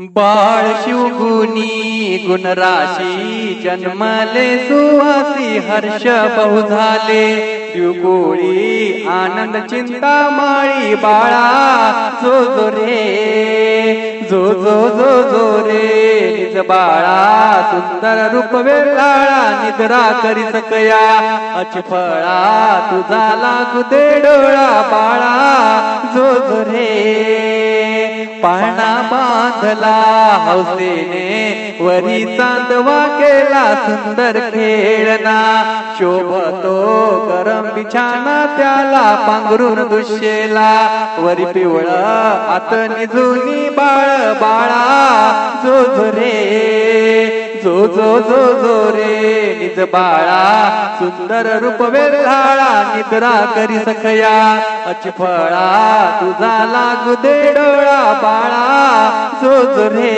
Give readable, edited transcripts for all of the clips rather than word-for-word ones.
बाळ शिवगुणी गुणराशी जन्मले सुवासी हर्ष बहु झाले दिवकोळी आनंद चिंता माळी बाळा जो जो रे जो जो जो जो रे निज बाळा सुंदर रूप वेलाळा निद्रा करी सकया अचफळा तुझा लागू दे डोळा बाळा जो जो रे पाळणा बांधला हौसेने वरी चांदवा केला सुंदर खेळना शोभतो गरम बिछाना त्याला पांघरून दुशेला वरी पिवळ आत निजुनी बाळ बाळा जो जो रे जो जो जो जो रे निज बाळा सुंदर रूप वेल्हाळा निद्रा करी सकया अचफळा तुझा लागू दे डोळा बाळा जो जो रे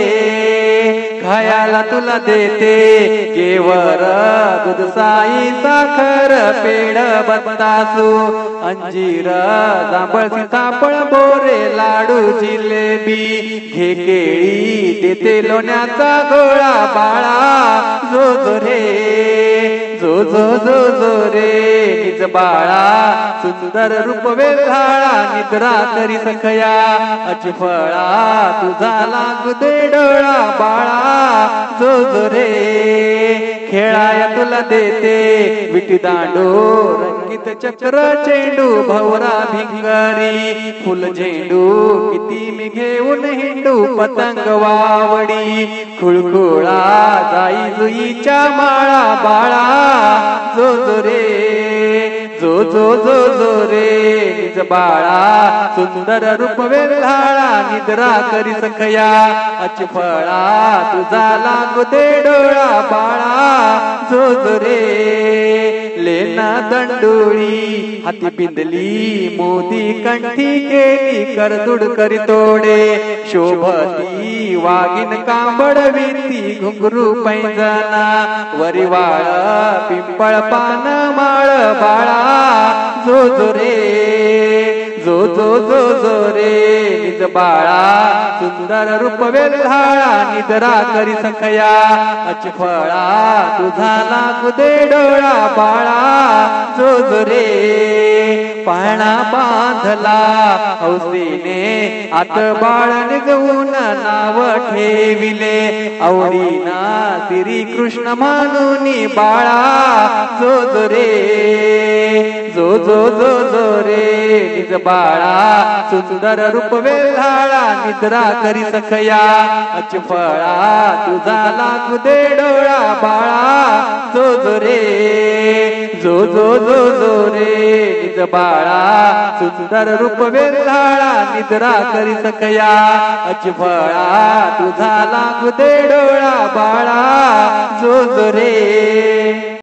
खायाला तुला देते केवर दूध साई साखर पेड बत्तासू अंजीर जांभळ सीताफळ बोरे लाडू जिलेबी घे केळी देते लोण्याचा गोळा बाळा जो जो रे जो जो जो जो रे निज बाळा सुंदर रूप वेल्हाळा निद्रा करी सकया अचफळा तुझा लागू दे डोळा बाळा जो जो रे खेळाया तुला देते विटी दांडू रंगीत चक्र चेंडू भवरा भिंगरी फुल झेंडू किती मी घेऊन हिंडू पतंग वावडी खुळखुळा जाई जुईच्या माळा बाळा जो जो रे जो जो जो जो रे निज बाळा सुंदर रूप वेल्हाळा निद्रा करी सकया अचफळा तुझा लागू दे डोळा बाळा जो जो रे लेना दंडोळी हाती पिंदली मोदी कंठी केली करदुड करी तोडे शोभती वागिन कांबड विती घुंगरू पैंजना वरिवाळ पिंपळ पान माळ बाळा जो जो रे जो जो जो जो रे निज बाळा सुंदर रूप वेल्हाळा निद्रा करी सकया अचफळा तुझा लागू दे डोळा बाळा जो जो रे पाळणा बांधला हौसेने आत बाळ निजवून नाव ठेविले आवडीना श्री कृष्ण मानुनी बाळा जो जो रे जो जो जो जो रे निज बाळा सुंदर रूप वेल्हाळा निद्रा करी सकया अचफळा तुझा लागू दे डोळा बाळा जो जो रे जो जो जो जो रे निज बाळा सुंदर रूप वेल्हाळा निद्रा करी सकया अचफळा तुझा लागू दे डोळा बाळा जो जो रे